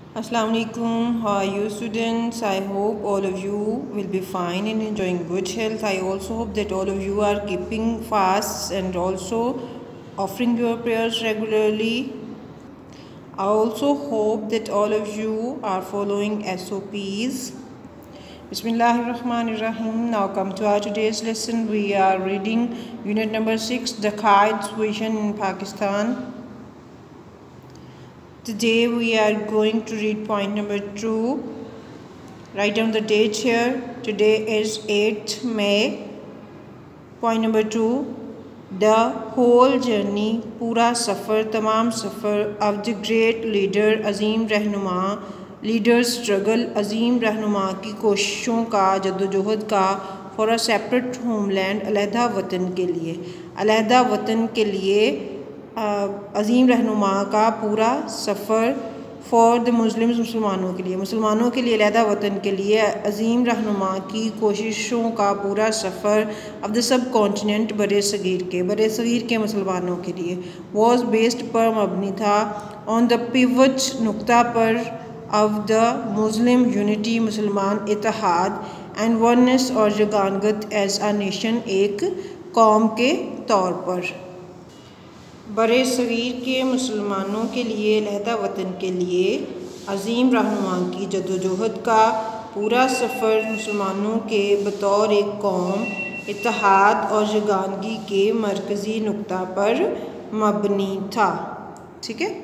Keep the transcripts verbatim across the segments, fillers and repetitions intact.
Assalamu alaikum. How are you, students? I hope all of you will be fine and enjoying good health. I also hope that all of you are keeping fasts and also offering your prayers regularly. I also hope that all of you are following S O Ps. Bismillahirrahmanirrahim. Now come to our today's lesson. We are reading unit number six, the Qaid situation in Pakistan. Today we are going to read point number two. Write down the date here. Today is eighth May. Point number two. The whole journey, पूरा सफ़र, तमाम सफ़र of the great leader, अज़ीम रहनुमा, leader struggle, अज़ीम रहनुमा की कोशिशों का, जद्दोजहद का, for a separate homeland, अलहदा वतन के लिए, अलहदा वतन के लिए अज़ीम रहनुमा का पूरा सफ़र, फ़ॉर द मुस्लिम्स, मुसलमानों के लिए, मुसलमानों के लिए अलहदा वतन के लिए अज़ीम रहनुमा की कोशिशों का पूरा सफ़र ऑफ द सब कॉन्टिनेंट, बरे सग़ीर के, बरे सग़ीर के मुसलमानों के लिए, वॉज बेस्ड पर मबनी था, ऑन द पिवट, नुक्ता पर, ऑफ द मुस्लिम यूनिटी, मुसलमान इत्तेहाद, एंड वननेस और जगानगत, एज आ नेशन, एक कौम के तौर पर। बरे सग़ीर के मुसलमानों के लिए, अलहदा वतन के लिए अज़ीम रहनुमा की जद्दोजहद का पूरा सफ़र मुसलमानों के बतौर एक कौम, इत्तेहाद और यगानगी के मरकज़ी नुक्ता पर मबनी था। ठीक है।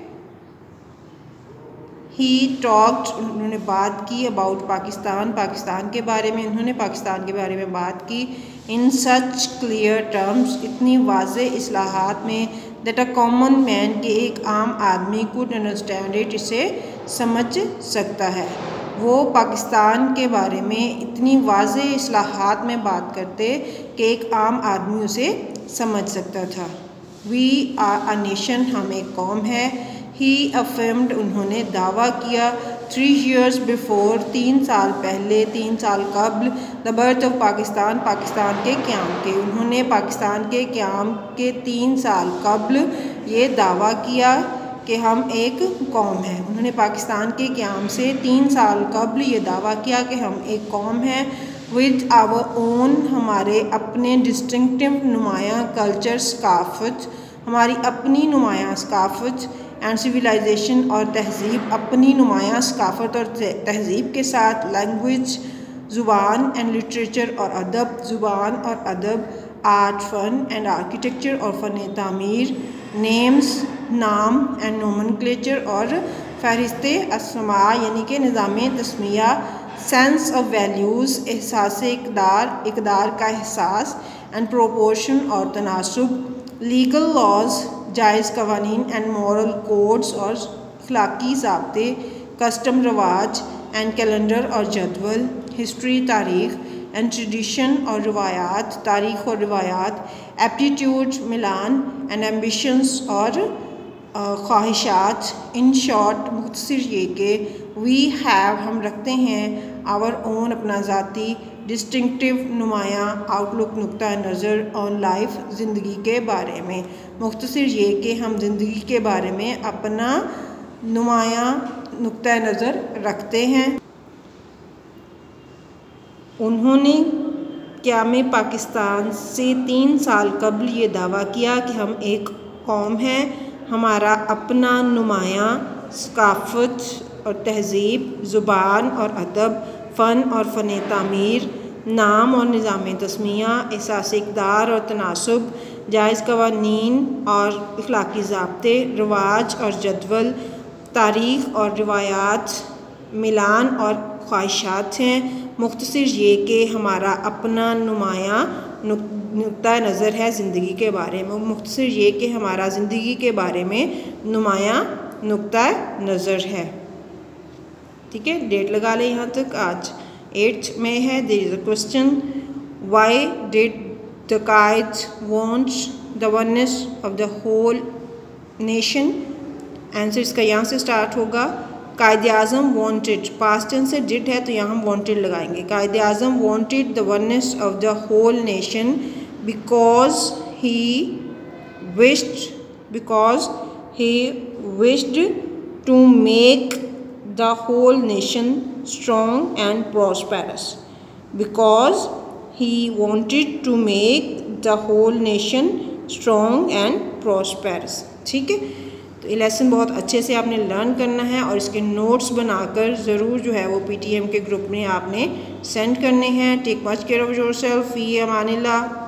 ही टॉक्ड, उन्होंने बात की, अबाउट पाकिस्तान, पाकिस्तान के बारे में, उन्होंने पाकिस्तान के बारे में बात की, इन सच क्लियर टर्म्स, इतनी वाज़े इस्लाहात में, दैट अ कॉमन मैन, के एक आम आदमी कुड अंडरस्टैंड इट, इसे समझ सकता है। वो पाकिस्तान के बारे में इतनी वाज़े इस्लाहात में बात करते कि एक आम आदमी उसे समझ सकता था। वी आर अ नेशन, हम एक कौम है। ही अफर्म्ड, उन्होंने दावा किया, थ्री ईयर्स बिफोर, तीन साल पहले, तीन साल कबल, the birth of Pakistan, Pakistan के क़याम के, उन्होंने पाकिस्तान के क़याम के तीन साल कबल ये दावा किया कि हम एक कौम हैं। उन्होंने पाकिस्तान के क़याम से तीन साल कबल ये दावा किया कि हम एक कौम हैं, विद आवर ओन, हमारे अपने डिस्टिंक्टिव नुमायाँ कल्चर, सकाफ़त, हमारी अपनी नुमायाँ सकाफ़त, एंड सिविलाइजेशन और तहज़ीब, अपनी नुमायाँ सकाफ़त और तहज़ीब के साथ, लैंग्वेज, ज़ुबान, एंड लिटरेचर और अदब, ज़ुबान और अदब, आर्ट, फ़न एंड आर्किटेक्चर और फ़न तामीर, नेम्स, नाम, एंड नोमेनक्लेचर और फ़हरिस्त अस्मा, यानी कि निज़ाम तस्मिया, सेंस ऑफ वैल्यूज़, एहसास इक़दार, इक़दार का एहसास, एंड प्रोपोर्शन और तनासुब, लीगल लॉज, जायज़ कवानीन, एंड मॉरल कोड्स और अखलाकी ज़ाब्ते, कस्टम रवाज, एंड कैलेंडर और जदवल, हिस्ट्री, तारीख़, एंड ट्रेडिशन और रिवायात, तारीख़ और रिवायात, एप्टीट्यूड, मिलान, एंड एम्बिशंस और ख्वाहिशात। इन शॉर्ट, मुख्तसर ये कि वी हैव, हम रखते हैं, आवर ओन, अपना ज़ाती, डिस्टिंक्टिव, नुमायाँ, आउटलुक, नुक्ता नज़र, ऑन लाइफ, ज़िंदगी के बारे में। मुख्तसर ये कि हम ज़िंदगी के बारे में अपना नुमायाँ नुक्ता नज़र रखते हैं। उन्होंने क़याम पाकिस्तान से तीन साल कबल ये दावा किया कि हम एक कौम हैं, हमारा अपना नुमायाँ सकाफ़त और तहज़ीब, ज़ुबान और अदब, फ़न और फ़न तामीर, नाम और निज़ाम तस्मिया, एहसास इक़दार और तनासुब, जायज़ कवानीन और अखलाकी ज़ाब्ते, रवाज और जदवल, तारीख़ और रिवायात, मिलान और ख्वाहिशात हैं। मुख्तसर ये कि हमारा अपना नुमायाँ नुक्ता नज़र है ज़िंदगी के बारे में। मुख्तसर ये कि हमारा ज़िंदगी के बारे में नुमायाँ नुक्ता नज़र है। ठीक है, डेट लगा लें यहाँ तक। आज एट्थ में है। There is a question, why did the Quaid want the oneness of the whole nation. Answer इसका यहाँ से स्टार्ट होगा। Quaid Azam wanted, past tense से डिड है तो यहाँ हम वांटेड लगाएंगे। Quaid Azam wanted the oneness of the whole nation because he wished because he wished to make the whole nation strong and prosperous, because he wanted to make the whole nation strong and prosperous. ठीक है, तो ये lesson बहुत अच्छे से आपने learn करना है और इसके नोट्स बनाकर ज़रूर जो है वो पीटीएम के ग्रुप में आपने सेंड करने हैं। Take much care of yourself, फी अमानिल्लाह।